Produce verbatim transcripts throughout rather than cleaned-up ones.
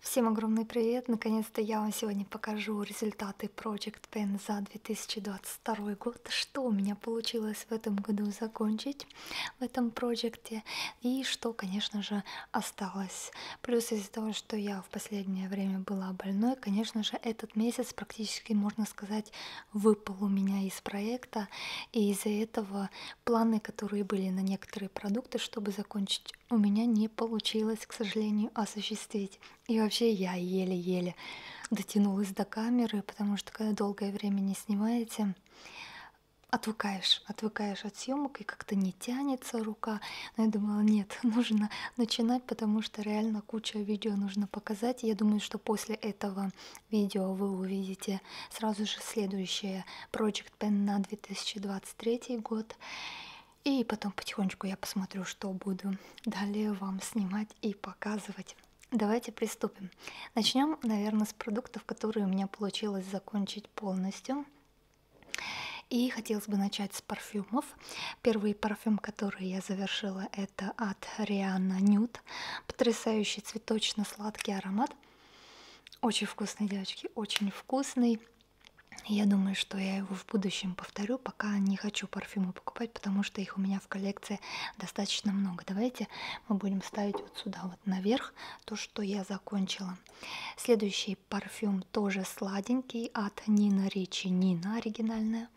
Всем огромный привет! Наконец-то я вам сегодня покажу результаты Project Pen за две тысячи двадцать второй год, что у меня получилось в этом году закончить в этом проекте и что, конечно же, осталось. Плюс из-за того, что я в последнее время была больной, конечно же, этот месяц практически, можно сказать, выпал у меня из проекта, и из-за этого планы, которые были на некоторые продукты, чтобы закончить, у меня не получилось, к сожалению, осуществить. И вообще я еле-еле дотянулась до камеры, потому что когда долгое время не снимаете, отвыкаешь, отвыкаешь от съемок и как-то не тянется рука. Но я думала, нет, нужно начинать, потому что реально куча видео нужно показать. Я думаю, что после этого видео вы увидите сразу же следующее Project Pen на две тысячи двадцать третий год. И потом потихонечку я посмотрю, что буду далее вам снимать и показывать. Давайте приступим. Начнем, наверное, с продуктов, которые у меня получилось закончить полностью. И хотелось бы начать с парфюмов. Первый парфюм, который я завершила, это от Rihanna Nude. Потрясающий цветочно-сладкий аромат. Очень вкусный, девочки, очень вкусный. Я думаю, что я его в будущем повторю, пока не хочу парфюмы покупать, потому что их у меня в коллекции достаточно много. Давайте мы будем ставить вот сюда вот наверх то, что я закончила. Следующий парфюм тоже сладенький от Nina Ricci. Nina оригинальная.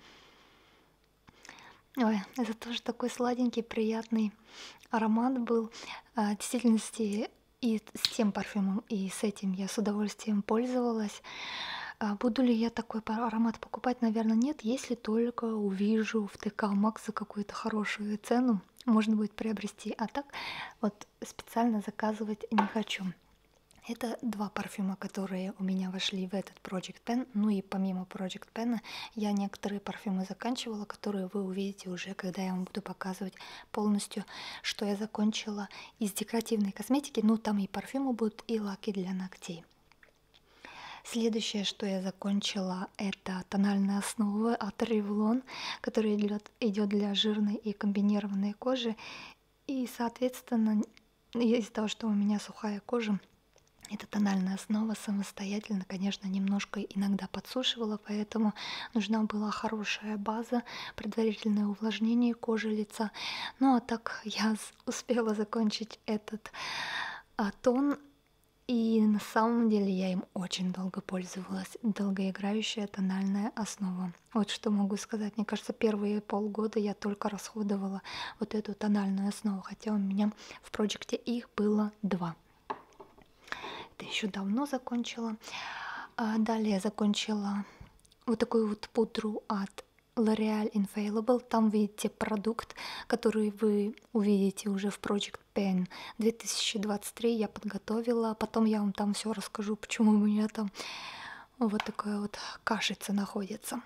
Ой, это тоже такой сладенький, приятный аромат был. В действительности и с тем парфюмом, и с этим я с удовольствием пользовалась. Буду ли я такой аромат покупать? Наверное, нет, если только увижу в ТК Макс за какую-то хорошую цену, можно будет приобрести. А так вот специально заказывать не хочу. Это два парфюма, которые у меня вошли в этот Project Pen. Ну и помимо Project Pen я некоторые парфюмы заканчивала, которые вы увидите уже, когда я вам буду показывать полностью, что я закончила из декоративной косметики. Ну там и парфюмы будут, и лаки для ногтей. Следующее, что я закончила, это тональная основа от Revlon, которая идет, идет для жирной и комбинированной кожи. И, соответственно, из-за того, что у меня сухая кожа, эта тональная основа самостоятельно, конечно, немножко иногда подсушивала, поэтому нужна была хорошая база, предварительное увлажнение кожи лица. Ну а так я успела закончить этот а, тон. И на самом деле я им очень долго пользовалась. Долгоиграющая тональная основа. Вот что могу сказать. Мне кажется, первые полгода я только расходовала вот эту тональную основу, хотя у меня в проекте их было два. Это еще давно закончила. А далее я закончила вот такую вот пудру от L'Oreal Infallible. Там видите продукт, который вы увидите уже в Project Pen две тысячи двадцать три. Я подготовила. Потом я вам там все расскажу, почему у меня там вот такая вот кашица находится.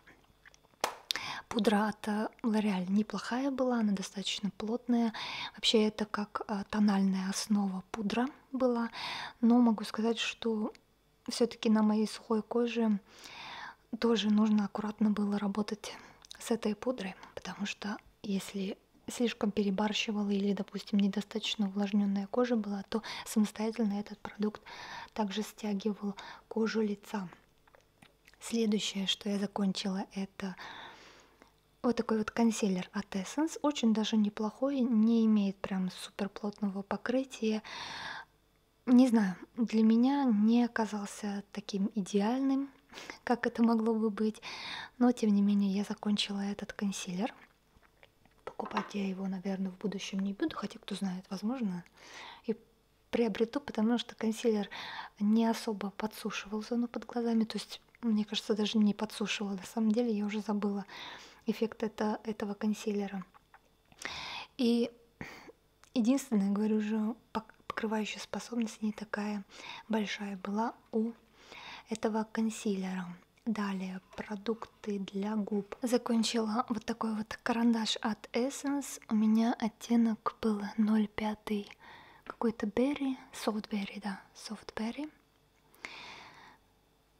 Пудра от L'Oreal неплохая была, она достаточно плотная. Вообще это как тональная основа пудра была. Но могу сказать, что все-таки на моей сухой коже тоже нужно аккуратно было работать с этой пудрой, потому что если слишком перебарщивала или, допустим, недостаточно увлажненная кожа была, то самостоятельно этот продукт также стягивал кожу лица. Следующее, что я закончила, это вот такой вот консилер от Essence. Очень даже неплохой, не имеет прям супер плотного покрытия. Не знаю, для меня не оказался таким идеальным, как это могло бы быть, но тем не менее я закончила этот консилер. Покупать я его, наверное, в будущем не буду, хотя кто знает, возможно, и приобрету, потому что консилер не особо подсушивал зону под глазами, то есть, мне кажется, даже не подсушивал, на самом деле я уже забыла эффект это, этого консилера. И единственное, говорю же, покрывающая способность не такая большая была у этого консилера. Далее продукты для губ. Закончила вот такой вот карандаш от Essence. У меня оттенок был ноль пять, какой-то berry, soft berry, да, soft berry.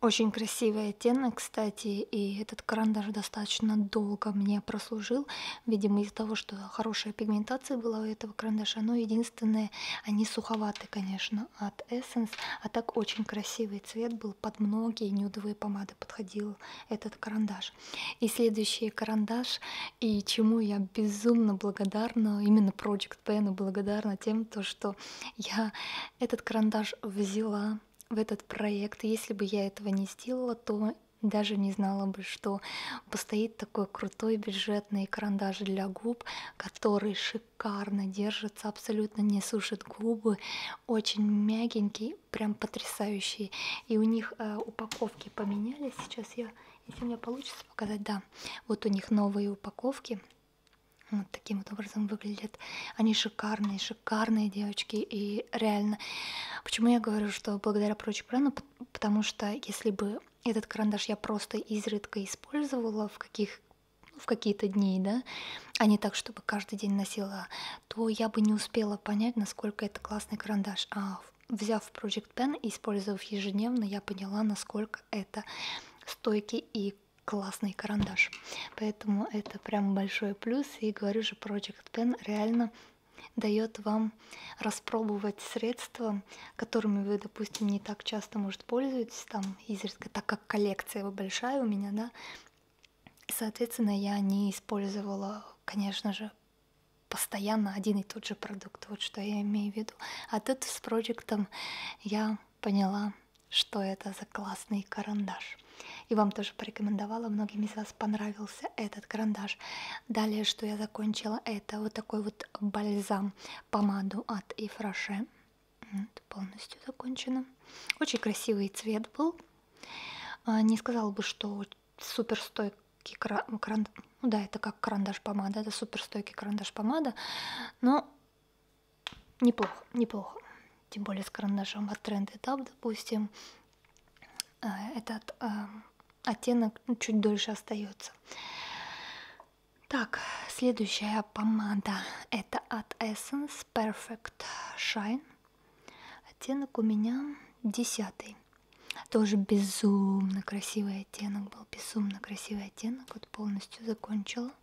Очень красивый оттенок, кстати, и этот карандаш достаточно долго мне прослужил, видимо, из-за того, что хорошая пигментация была у этого карандаша. Но единственное, они суховаты, конечно, от Essence, а так очень красивый цвет был, под многие нюдовые помады подходил этот карандаш. И следующий карандаш, и чему я безумно благодарна, именно Project Pen, благодарна тем, то, что я этот карандаш взяла в этот проект. Если бы я этого не сделала, то даже не знала бы, что постоит такой крутой бюджетный карандаш для губ, который шикарно держится, абсолютно не сушит губы, очень мягенький, прям потрясающий. И у них э, упаковки поменялись. Сейчас я, если у меня получится показать, да, вот у них новые упаковки. Вот таким вот образом выглядят. Они шикарные, шикарные девочки. И реально, почему я говорю, что благодаря Project Pen, потому что если бы этот карандаш я просто изредка использовала в каких в какие-то дни, да, а не так, чтобы каждый день носила, то я бы не успела понять, насколько это классный карандаш. А взяв Project Pen и использовав ежедневно, я поняла, насколько это стойкий и классный карандаш. Поэтому это прям большой плюс. И говорю же, Project Pen реально дает вам распробовать средства, которыми вы, допустим, не так часто, может, пользуетесь, там, изредка, так как коллекция большая у меня, да, соответственно, я не использовала, конечно же, постоянно один и тот же продукт, вот что я имею в виду. А тут с проектом я поняла, что это за классный карандаш. И вам тоже порекомендовала, многим из вас понравился этот карандаш. Далее, что я закончила, это вот такой вот бальзам, помаду от Yves Rocher. Вот, полностью закончена. Очень красивый цвет был. Не сказала бы, что супер стойкий карандаш. Ну да, это как карандаш-помада, это супер стойкий карандаш-помада, но неплохо, неплохо. Тем более с карандашом от Trend Etap, допустим, этот э, оттенок чуть дольше остается. Так, следующая помада это от Essence Perfect Shine. Оттенок у меня десятый. Тоже безумно красивый оттенок был, безумно красивый оттенок. Вот полностью закончила.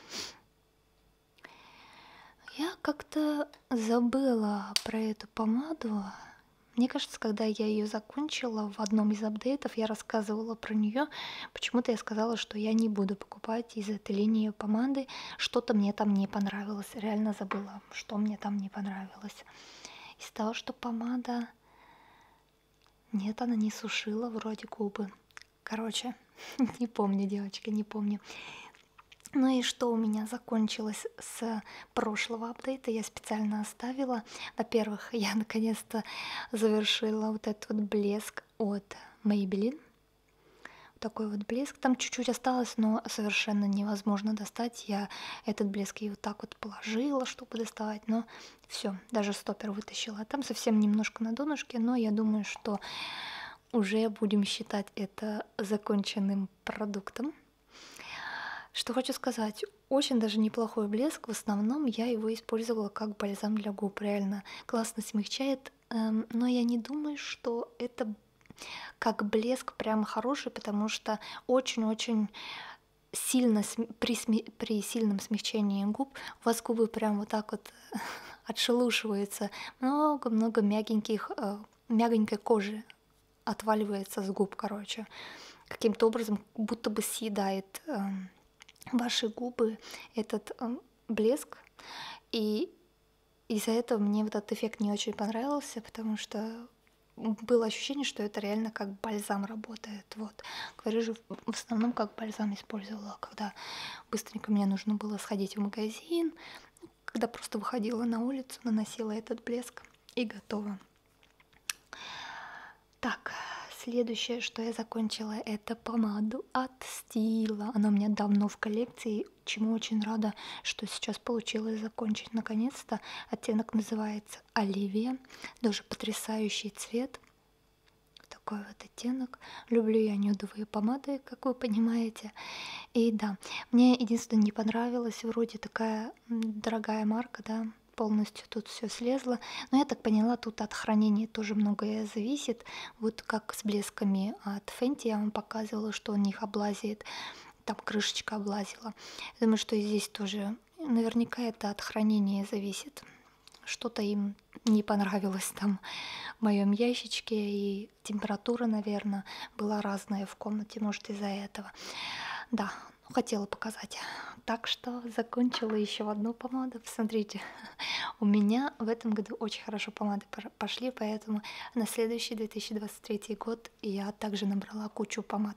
Я как-то забыла про эту помаду. Мне кажется, когда я ее закончила в одном из апдейтов, я рассказывала про нее. Почему-то я сказала, что я не буду покупать из этой линии помады. Что-то мне там не понравилось. Реально забыла, что мне там не понравилось. Из того, что помада... Нет, она не сушила вроде губы. Короче, не помню, девочки, не помню. Ну и что у меня закончилось с прошлого апдейта, я специально оставила. Во-первых, я наконец-то завершила вот этот вот блеск от Maybelline. Такой вот блеск. Там чуть-чуть осталось, но совершенно невозможно достать. Я этот блеск и вот так вот положила, чтобы доставать, но все, даже стопер вытащила. Там совсем немножко на донышке, но я думаю, что уже будем считать это законченным продуктом. Что хочу сказать, очень даже неплохой блеск, в основном я его использовала как бальзам для губ, реально классно смягчает, но я не думаю, что это как блеск прям хороший, потому что очень-очень сильно при, при сильном смягчении губ у вас губы прям вот так вот отшелушиваются, много-много мягеньких, мягенькой кожи отваливается с губ, короче, каким-то образом будто бы съедает ваши губы этот э, блеск, и из-за этого мне вот этот эффект не очень понравился, потому что было ощущение, что это реально как бальзам работает. Вот. Говорю же, в основном как бальзам использовала, когда быстренько мне нужно было сходить в магазин, когда просто выходила на улицу, наносила этот блеск и готово. Так, следующее, что я закончила, это помаду от Stila. Она у меня давно в коллекции, чему очень рада, что сейчас получилось закончить наконец-то. Оттенок называется Оливия. Тоже потрясающий цвет. Такой вот оттенок. Люблю я нюдовые помады, как вы понимаете. И да, мне единственное не понравилось, вроде такая дорогая марка, да, полностью тут все слезло. Но я так поняла, тут от хранения тоже многое зависит. Вот как с блесками от Fenty я вам показывала, что у них облазит, там крышечка облазила. Думаю, что и здесь тоже наверняка это от хранения зависит. Что-то им не понравилось там в моем ящичке, и температура, наверное, была разная в комнате, может, из-за этого. Да, ну, хотела показать. Так что закончила еще одну помаду. Посмотрите, у меня в этом году очень хорошо помады пошли, поэтому на следующий две тысячи двадцать третий год я также набрала кучу помад.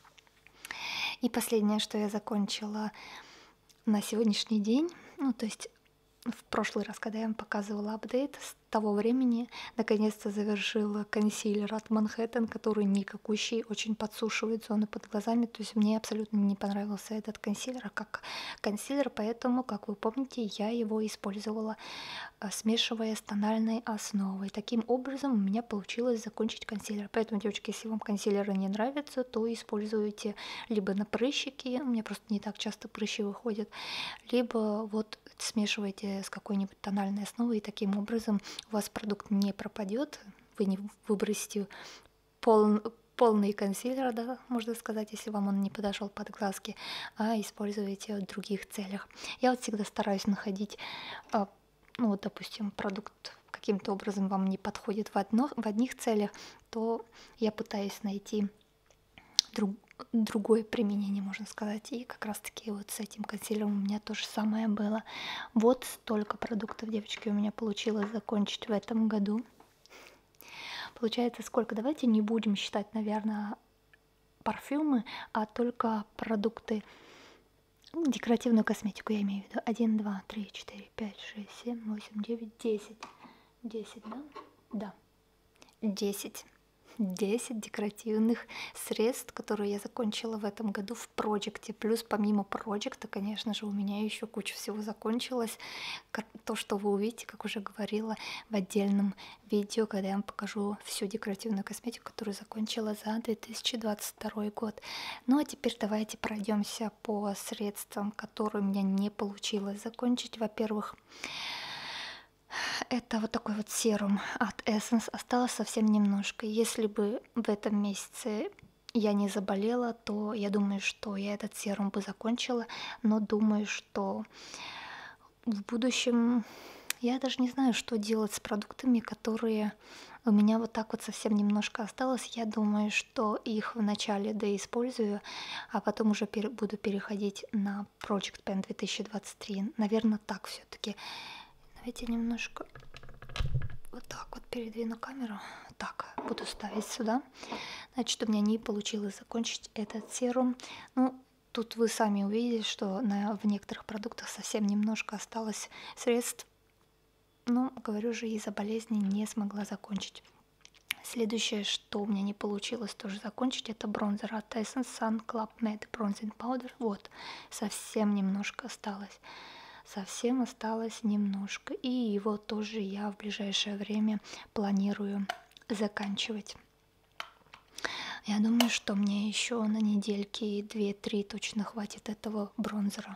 И последнее, что я закончила на сегодняшний день, ну то есть в прошлый раз, когда я вам показывала апдейт, с того времени наконец-то завершила консилер от Manhattan, который никакущий, очень подсушивает зоны под глазами. То есть мне абсолютно не понравился этот консилер как консилер, поэтому, как вы помните, я его использовала, смешивая с тональной основой. Таким образом у меня получилось закончить консилер. Поэтому, девочки, если вам консилеры не нравятся, то используйте либо на прыщики, у меня просто не так часто прыщи выходят, либо вот смешивайте с какой-нибудь тональной основой, и таким образом у вас продукт не пропадет, вы не выбросите пол, полный консилер, да, можно сказать, если вам он не подошел под глазки, а используете в других целях. Я вот всегда стараюсь находить, ну вот, допустим, продукт каким-то образом вам не подходит в, одно, в одних целях, то я пытаюсь найти друг, другое применение, можно сказать. И как раз таки вот с этим консилером у меня то же самое было. Вот столько продуктов, девочки, у меня получилось закончить в этом году. Получается сколько? Давайте не будем считать, наверное, парфюмы, а только продукты, ну, декоративную косметику я имею в виду. один, два, три, четыре, пять, шесть, семь, восемь, девять, десять. десять, да? Да. десять. десять декоративных средств, которые я закончила в этом году в проекте. Плюс помимо проекта, конечно же, у меня еще куча всего закончилось. То, что вы увидите, как уже говорила, в отдельном видео, когда я вам покажу всю декоративную косметику, которую закончила за две тысячи двадцать второй год. Ну а теперь давайте пройдемся по средствам, которые у меня не получилось закончить. Во-первых, это вот такой вот серум от Essence. Осталось совсем немножко. Если бы в этом месяце я не заболела, то я думаю, что я этот серум бы закончила. Но думаю, что в будущем я даже не знаю, что делать с продуктами, которые у меня вот так вот совсем немножко осталось. Я думаю, что их вначале доиспользую, а потом уже пер- буду переходить на Project Pen две тысячи двадцать три. Наверное, так все-таки. Давайте немножко вот так вот передвину камеру. Так, буду ставить сюда. Значит, у меня не получилось закончить этот серум. Ну, тут вы сами увидите, что на, в некоторых продуктах совсем немножко осталось средств. Но, говорю же, из-за болезни не смогла закончить. Следующее, что у меня не получилось тоже закончить, это бронзер от Essence Sun Club Matte Bronzing Powder. Вот, совсем немножко осталось. Совсем осталось немножко. И его тоже я в ближайшее время планирую заканчивать. Я думаю, что мне еще на недельки две-три точно хватит этого бронзера.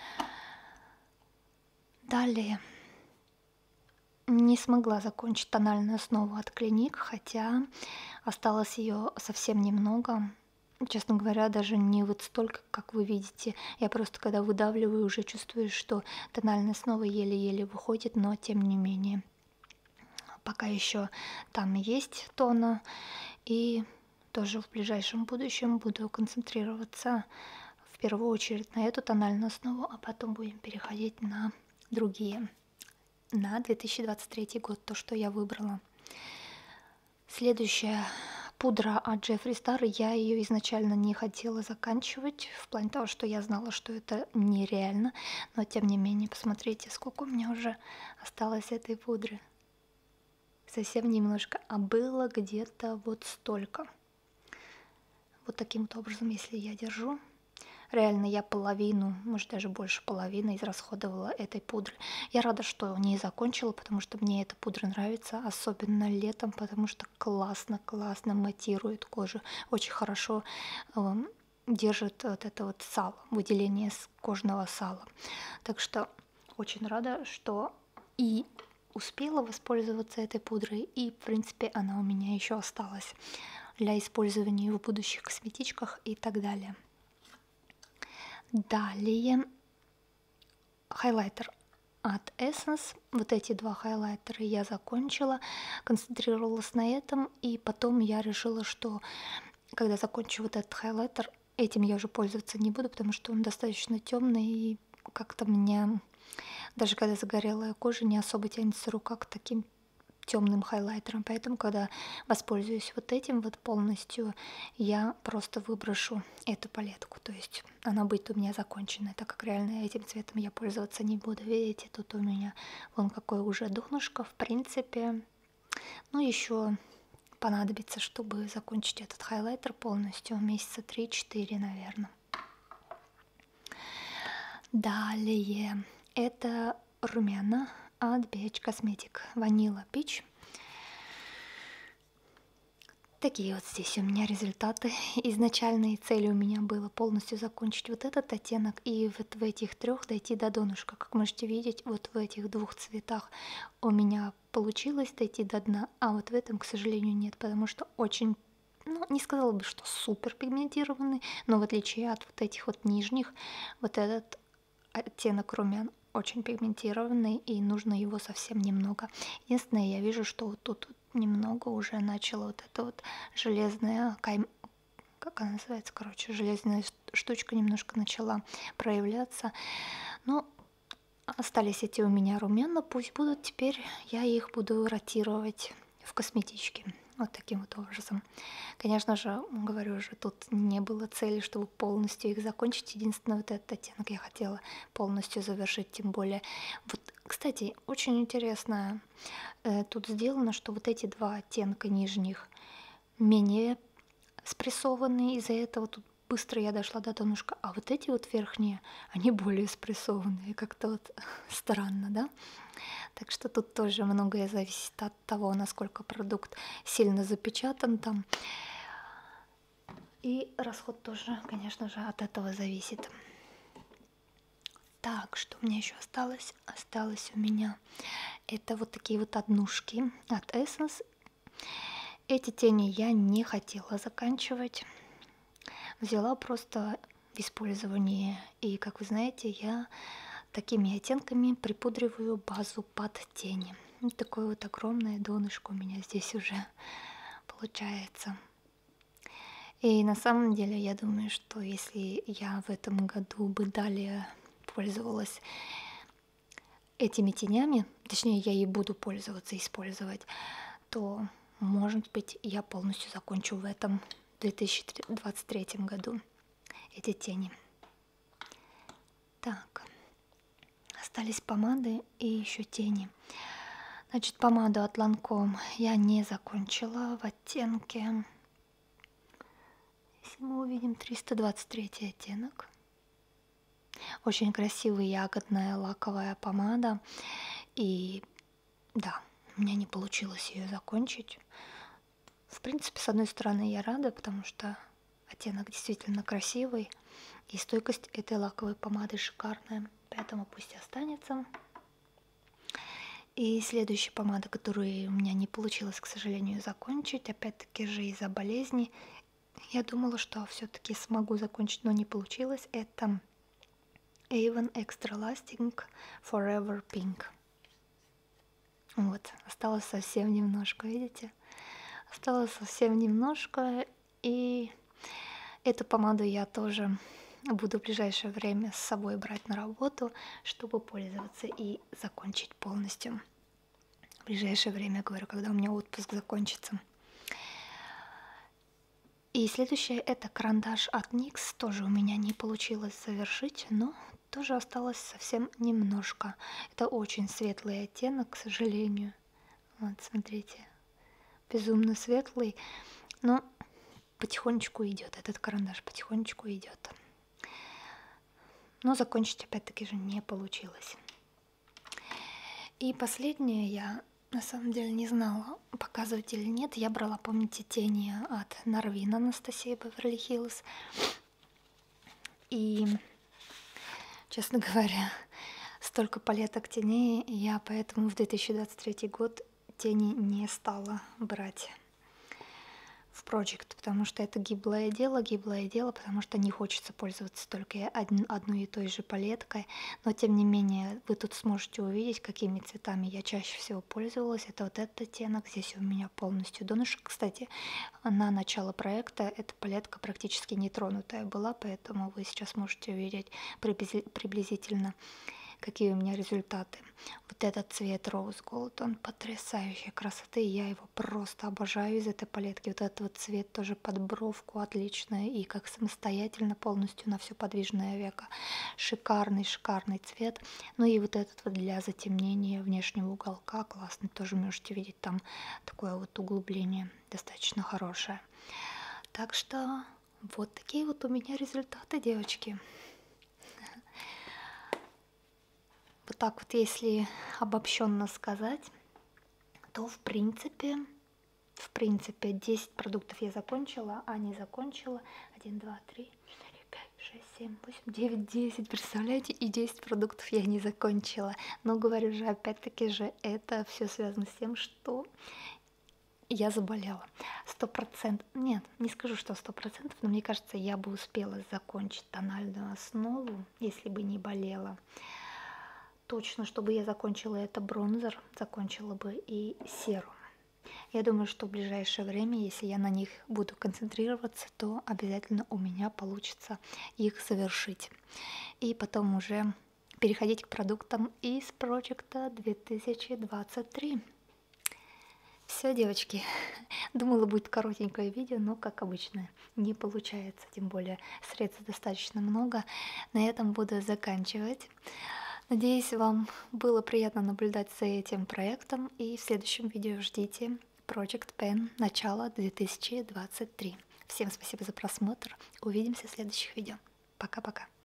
Далее. Не смогла закончить тональную основу от Clinique, хотя осталось ее совсем немного. Честно говоря, даже не вот столько, как вы видите. Я просто, когда выдавливаю, уже чувствую, что тональная основа еле-еле выходит, но тем не менее. Пока еще там есть тона, и тоже в ближайшем будущем буду концентрироваться в первую очередь на эту тональную основу, а потом будем переходить на другие. На две тысячи двадцать третий год, то, что я выбрала. Следующая пудра от Джеффри Стар, я ее изначально не хотела заканчивать, в плане того, что я знала, что это нереально, но тем не менее, посмотрите, сколько у меня уже осталось этой пудры. Совсем немножко, а было где-то вот столько. Вот таким-то образом, если я держу, реально я половину, может даже больше половины израсходовала этой пудры. Я рада, что не закончила, потому что мне эта пудра нравится, особенно летом, потому что классно-классно матирует кожу, очень хорошо э, держит вот это вот сало, выделение с кожного сала. Так что очень рада, что и успела воспользоваться этой пудрой, и, в принципе, она у меня еще осталась для использования в будущих косметичках и так далее. Далее хайлайтер от Essence. Вот эти два хайлайтера я закончила, концентрировалась на этом, и потом я решила, что когда закончу вот этот хайлайтер, этим я уже пользоваться не буду, потому что он достаточно темный, и как-то мне, даже когда загорелая кожа, не особо тянется рука к таким темным хайлайтером. Поэтому, когда воспользуюсь вот этим вот полностью, я просто выброшу эту палетку. То есть она будет у меня законченная, так как реально этим цветом я пользоваться не буду. Видите, тут у меня вон какое уже донышко, в принципе. Ну, еще понадобится, чтобы закончить этот хайлайтер полностью, месяца три-четыре, наверное. Далее это румяна от би эйч Cosmetic Vanilla Peach. Такие вот здесь у меня результаты. Изначальной целью у меня было полностью закончить вот этот оттенок и вот в этих трех дойти до донышка. Как можете видеть, вот в этих двух цветах у меня получилось дойти до дна, а вот в этом, к сожалению, нет, потому что очень, ну, не сказала бы, что супер пигментированный, но в отличие от вот этих вот нижних, вот этот оттенок румян очень пигментированный, и нужно его совсем немного. Единственное, я вижу, что вот тут немного уже начала вот эта вот железная кайм... как она называется, короче, железная штучка немножко начала проявляться. Но остались эти у меня румяна, пусть будут, теперь я их буду ротировать в косметичке. Вот таким вот образом. Конечно же, говорю же, тут не было цели, чтобы полностью их закончить. Единственное, вот этот оттенок я хотела полностью завершить, тем более. Вот, кстати, очень интересно э, тут сделано, что вот эти два оттенка нижних менее спрессованные, из-за этого тут быстро я дошла до донышка, а вот эти вот верхние, они более спрессованные, как-то вот странно, да? Так что тут тоже многое зависит от того, насколько продукт сильно запечатан там. И расход тоже, конечно же, от этого зависит. Так, что у меня еще осталось? Осталось у меня это вот такие вот однушки от Essence. Эти тени я не хотела заканчивать. Взяла просто в использовании. И, как вы знаете, я такими оттенками припудриваю базу под тени. Вот такое вот огромное донышко у меня здесь уже получается. И на самом деле я думаю, что если я в этом году бы далее пользовалась этими тенями, точнее я и буду пользоваться, использовать, то, может быть, я полностью закончу в этом две тысячи двадцать третьем году эти тени. Так, остались помады и еще тени. Значит, помаду от Lancome я не закончила в оттенке, если мы увидим, триста двадцать третий оттенок. Очень красивая ягодная лаковая помада. И да, у меня не получилось ее закончить. В принципе, с одной стороны, я рада, потому что оттенок действительно красивый. И стойкость этой лаковой помады шикарная. Поэтому пусть останется. И следующая помада, которую у меня не получилось, к сожалению, закончить, опять-таки же из-за болезни. Я думала, что все-таки смогу закончить, но не получилось. Это Avon Extra Lasting Forever Pink. Вот, осталось совсем немножко, видите? Осталось совсем немножко, и эту помаду я тоже буду в ближайшее время с собой брать на работу, чтобы пользоваться и закончить полностью. В ближайшее время, говорю, когда у меня отпуск закончится. И следующее это карандаш от никс. Тоже у меня не получилось завершить, но тоже осталось совсем немножко. Это очень светлый оттенок, к сожалению. Вот, смотрите, безумно светлый, но потихонечку идет, этот карандаш потихонечку идет. Но закончить опять-таки же не получилось. И последнее я на самом деле не знала, показывать или нет. Я брала, помните, тени от Narvin Анастасии Беверли Хиллз. И, честно говоря, столько палеток теней, и я поэтому в две тысячи двадцать третий год тени не стала брать в проект, потому что это гиблое дело, гиблое дело, потому что не хочется пользоваться только один, одной и той же палеткой, но тем не менее вы тут сможете увидеть, какими цветами я чаще всего пользовалась. Это вот этот оттенок, здесь у меня полностью донышко. Кстати, на начало проекта эта палетка практически нетронутая была, поэтому вы сейчас можете увидеть приблизительно, какие у меня результаты. Вот этот цвет Rose Gold, он потрясающей красоты, я его просто обожаю из этой палетки. Вот этот вот цвет тоже под бровку отличный, и как самостоятельно полностью на все подвижное веко. Шикарный, шикарный цвет. Ну и вот этот вот для затемнения внешнего уголка классный, тоже можете видеть там такое вот углубление достаточно хорошее. Так что вот такие вот у меня результаты, девочки. Вот так вот, если обобщенно сказать, то в принципе, в принципе, десять продуктов я закончила, а не закончила один, два, три, четыре, пять, шесть, семь, восемь, девять, десять, представляете, и десять продуктов я не закончила. Но говорю же, опять-таки же, это все связано с тем, что я заболела. Сто процентов, нет, не скажу, что сто процентов, но мне кажется, я бы успела закончить тональную основу, если бы не болела. Точно, чтобы я закончила это бронзер, закончила бы и серум. Я думаю, что в ближайшее время, если я на них буду концентрироваться, то обязательно у меня получится их завершить. И потом уже переходить к продуктам из проекта две тысячи двадцать три. Все, девочки, думала, будет коротенькое видео, но, как обычно, не получается, тем более средств достаточно много. На этом буду заканчивать. Надеюсь, вам было приятно наблюдать за этим проектом, и в следующем видео ждите Project Pen начало две тысячи двадцать три. Всем спасибо за просмотр, увидимся в следующих видео. Пока-пока.